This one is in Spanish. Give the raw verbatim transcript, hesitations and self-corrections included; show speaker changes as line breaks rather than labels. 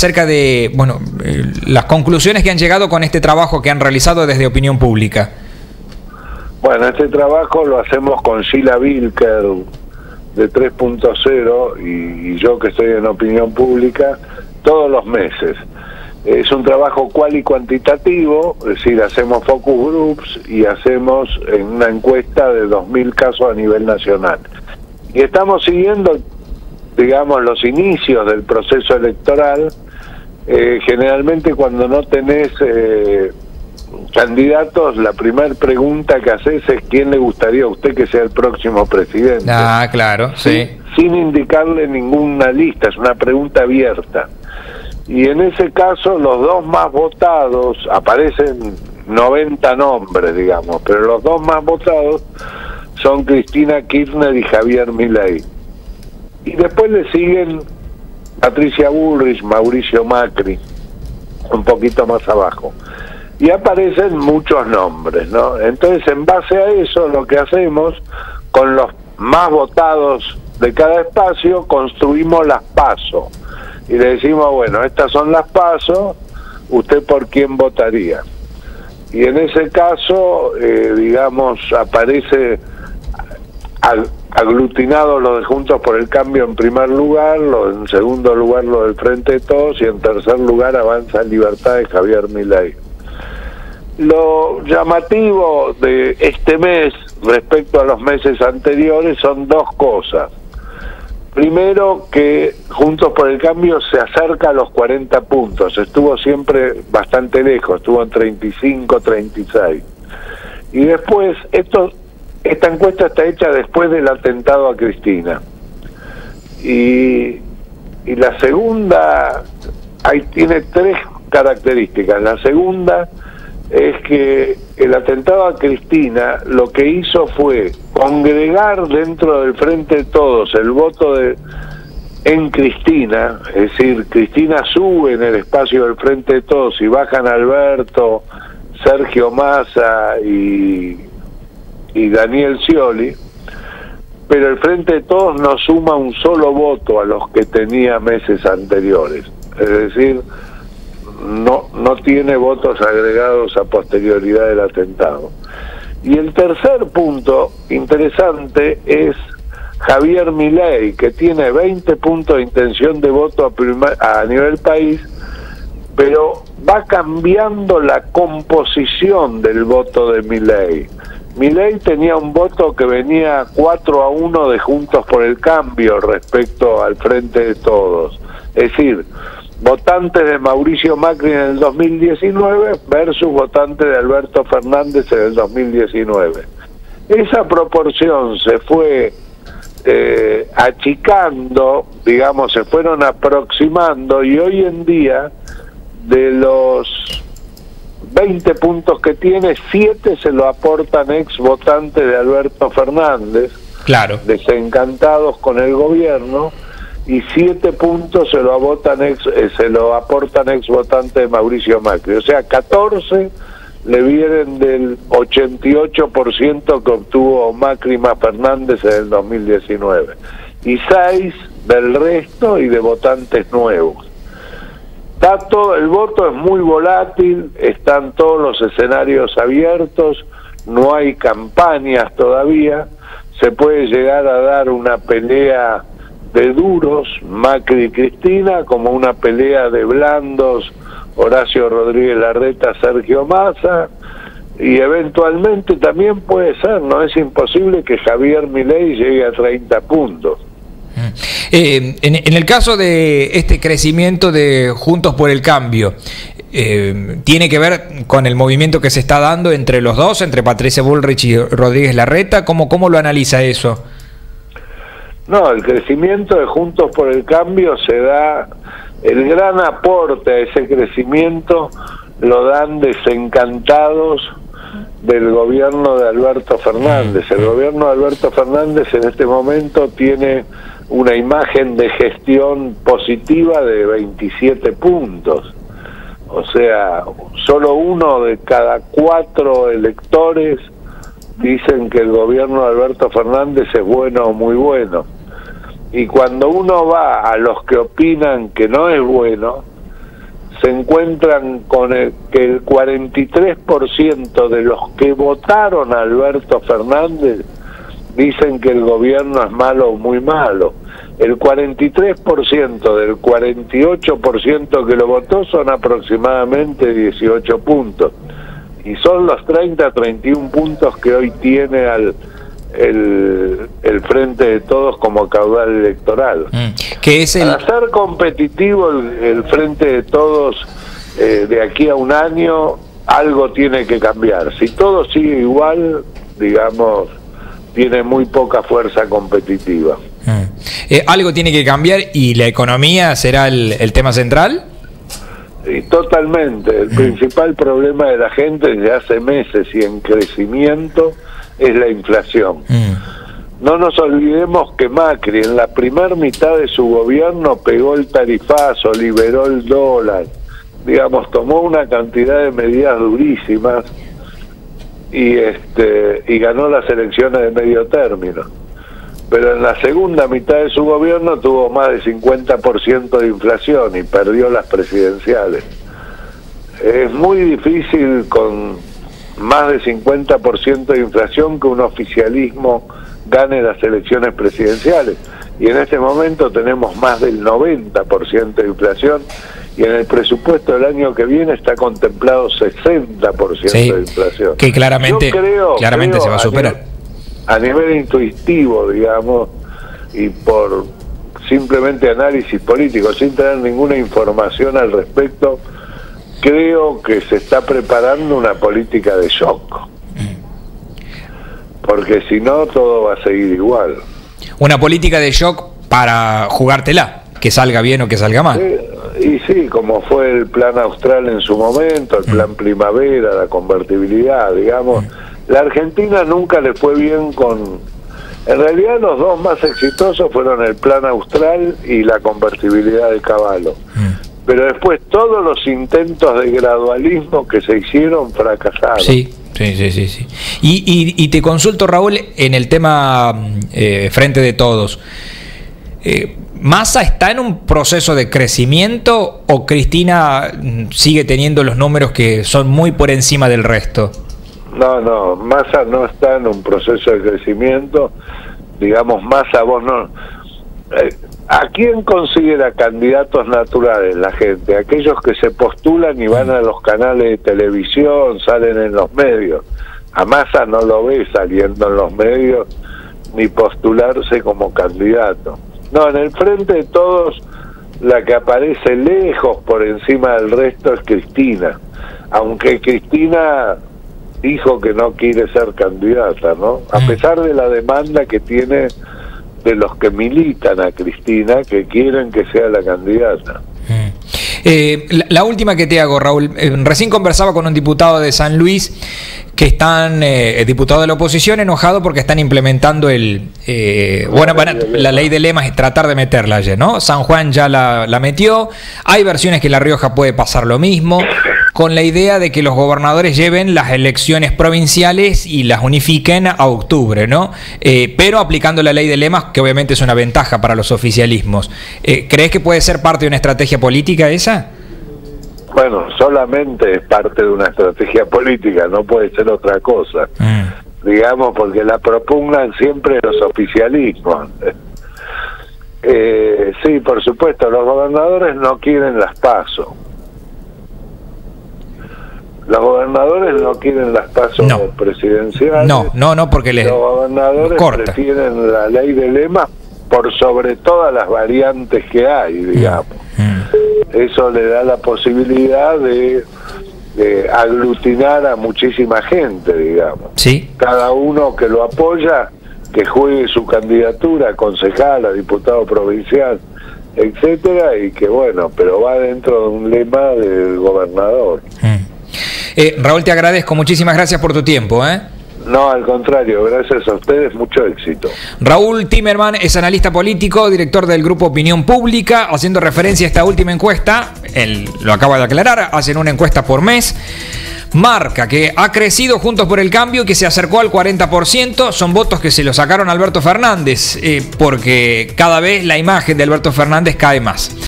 acerca de, bueno, eh, las conclusiones que han llegado con este trabajo que han realizado desde Opinión Pública.
Bueno, este trabajo lo hacemos con Sheila Wilker de tres punto cero y, y yo que estoy en Opinión Pública todos los meses. Es un trabajo cual y cuantitativo, es decir, hacemos focus groups y hacemos en una encuesta de dos mil casos a nivel nacional. Y estamos siguiendo, digamos, los inicios del proceso electoral. Eh, generalmente cuando no tenés eh, candidatos, la primera pregunta que haces es ¿quién le gustaría a usted que sea el próximo presidente?
Ah, claro, sí.
Sin, sin indicarle ninguna lista, es una pregunta abierta. Y en ese caso los dos más votados, aparecen noventa nombres, digamos, pero los dos más votados son Cristina Kirchner y Javier Milei. Y después le siguen Patricia Bullrich, Mauricio Macri, un poquito más abajo. Y aparecen muchos nombres, ¿no? Entonces, en base a eso, lo que hacemos, con los más votados de cada espacio, construimos las PASO. Y le decimos, bueno, estas son las PASO, ¿usted por quién votaría? Y en ese caso, eh, digamos, aparece ag aglutinado lo de Juntos por el Cambio en primer lugar, lo, en segundo lugar lo del Frente de Todos, y en tercer lugar Avanza en Libertad de Javier Milei. Lo llamativo de este mes respecto a los meses anteriores son dos cosas. Primero, que Juntos por el Cambio se acerca a los cuarenta puntos, estuvo siempre bastante lejos, estuvo en treinta y cinco, treinta y seis. Y después, esto, esta encuesta está hecha después del atentado a Cristina. Y, y la segunda, ahí tiene tres características. La segunda es que el atentado a Cristina lo que hizo fue congregar dentro del Frente de Todos el voto de en Cristina, es decir, Cristina sube en el espacio del Frente de Todos y bajan Alberto, Sergio Massa y, y Daniel Scioli, pero el Frente de Todos no suma un solo voto a los que tenía meses anteriores, es decir, no no tiene votos agregados a posterioridad del atentado. Y el tercer punto interesante es Javier Milei, que tiene veinte puntos de intención de voto a, primer, a nivel país, pero va cambiando la composición del voto de Milei. Milei tenía un voto que venía cuatro a uno de Juntos por el Cambio respecto al Frente de Todos, es decir, votantes de Mauricio Macri en el dos mil diecinueve versus votantes de Alberto Fernández en el dos mil diecinueve. Esa proporción se fue eh, achicando, digamos, se fueron aproximando, y hoy en día, de los veinte puntos que tiene, siete se lo aportan ex votantes de Alberto Fernández,
claro,
desencantados con el gobierno, y siete puntos se lo votan ex, eh, se lo aportan ex votantes de Mauricio Macri. O sea, catorce le vienen del ochenta y ocho por ciento que obtuvo Macri más Fernández en el dos mil diecinueve, y seis del resto y de votantes nuevos. Está todo, el voto es muy volátil, están todos los escenarios abiertos, no hay campañas todavía, se puede llegar a dar una pelea de duros, Macri y Cristina, como una pelea de blandos, Horacio Rodríguez Larreta, Sergio Massa, y eventualmente también puede ser, no es imposible que Javier Milei llegue a treinta puntos.
Eh, en, en el caso de este crecimiento de Juntos por el Cambio, eh, ¿tiene que ver con el movimiento que se está dando entre los dos, entre Patricia Bullrich y Rodríguez Larreta? ¿Cómo, cómo lo analiza eso?
No, el crecimiento de Juntos por el Cambio se da, el gran aporte a ese crecimiento lo dan desencantados del gobierno de Alberto Fernández. El gobierno de Alberto Fernández en este momento tiene una imagen de gestión positiva de veintisiete puntos. O sea, solo uno de cada cuatro electores dicen que el gobierno de Alberto Fernández es bueno o muy bueno. Y cuando uno va a los que opinan que no es bueno, se encuentran con el, que el cuarenta y tres por ciento de los que votaron a Alberto Fernández dicen que el gobierno es malo o muy malo. El cuarenta y tres por ciento del cuarenta y ocho por ciento que lo votó son aproximadamente dieciocho puntos. Y son los treinta, treinta y uno puntos que hoy tiene al el, el Frente de Todos como caudal electoral.
Mm. ¿Qué es el...
Para ser competitivo el, el Frente de Todos eh, de aquí a un año, algo tiene que cambiar. Si todo sigue igual, digamos, tiene muy poca fuerza competitiva.
Mm. Eh, algo tiene que cambiar y la economía será el, el tema central.
Y totalmente. El mm. principal problema de la gente desde hace meses y en crecimiento es la inflación. Mm. No nos olvidemos que Macri en la primer mitad de su gobierno pegó el tarifazo, liberó el dólar, digamos, tomó una cantidad de medidas durísimas y este y ganó las elecciones de medio término. Pero en la segunda mitad de su gobierno tuvo más de cincuenta por ciento de inflación y perdió las presidenciales. Es muy difícil con más de cincuenta por ciento de inflación que un oficialismo gane las elecciones presidenciales. Y en este momento tenemos más del noventa por ciento de inflación y en el presupuesto del año que viene está contemplado sesenta por ciento sí, de inflación.
Que claramente,
Yo creo,
claramente
creo,
se va a superar.
A nivel intuitivo, digamos, y por simplemente análisis político, sin tener ninguna información al respecto, creo que se está preparando una política de shock. Porque si no, todo va a seguir igual.
Una política de shock para jugártela, que salga bien o que salga mal.
Sí, y sí, como fue el plan austral en su momento, el plan primavera, la convertibilidad, digamos. La Argentina nunca le fue bien con... En realidad los dos más exitosos fueron el plan austral y la convertibilidad de Cavallo. Mm. Pero después todos los intentos de gradualismo que se hicieron fracasaron.
Sí, sí, sí, sí. sí. Y, y, y te consulto, Raúl, en el tema eh, Frente de Todos. Eh, ¿Massa está en un proceso de crecimiento o Cristina sigue teniendo los números que son muy por encima del resto?
No, no, Massa no está en un proceso de crecimiento, digamos, Massa vos no... Eh, ¿A quién considera candidatos naturales la gente? Aquellos que se postulan y van a los canales de televisión, salen en los medios. A Massa no lo ve saliendo en los medios ni postularse como candidato. No, en el Frente de Todos la que aparece lejos por encima del resto es Cristina, aunque Cristina dijo que no quiere ser candidata, ¿no? A pesar de la demanda que tiene de los que militan a Cristina, que quieren que sea la candidata.
Eh, la, la última que te hago, Raúl, eh, recién conversaba con un diputado de San Luis que están, eh, diputado de la oposición, enojado porque están implementando el, eh, bueno, van a, la ley de lemas, es tratar de meterla ayer, ¿no? San Juan ya la, la metió, hay versiones que La Rioja puede pasar lo mismo, con la idea de que los gobernadores lleven las elecciones provinciales y las unifiquen a octubre, ¿no? Eh, pero aplicando la ley de lemas, que obviamente es una ventaja para los oficialismos. Eh, ¿Crees que puede ser parte de una estrategia política esa?
Bueno, solamente es parte de una estrategia política, no puede ser otra cosa. Mm. Digamos, porque la propugnan siempre los oficialismos. Eh, sí, por supuesto, los gobernadores no quieren las PASO. Los gobernadores no quieren las PASO no. presidenciales.
No, no, no, porque les
Los gobernadores corta. prefieren la ley de lemas por sobre todas las variantes que hay, digamos. Mm. Eso le da la posibilidad de, de aglutinar a muchísima gente, digamos.
Sí.
Cada uno que lo apoya, que juegue su candidatura a concejal, a diputado provincial, etcétera, y que bueno, pero va dentro de un lema del gobernador.
Mm. Eh, Raúl, te agradezco, muchísimas gracias por tu tiempo, ¿eh?
No, al contrario, gracias a ustedes, mucho éxito.
Raúl Timerman es analista político, director del Grupo Opinión Pública, haciendo referencia a esta última encuesta, él lo acaba de aclarar, hacen una encuesta por mes, marca que ha crecido Juntos por el Cambio, que se acercó al cuarenta por ciento, son votos que se lo sacaron a Alberto Fernández, eh, porque cada vez la imagen de Alberto Fernández cae más.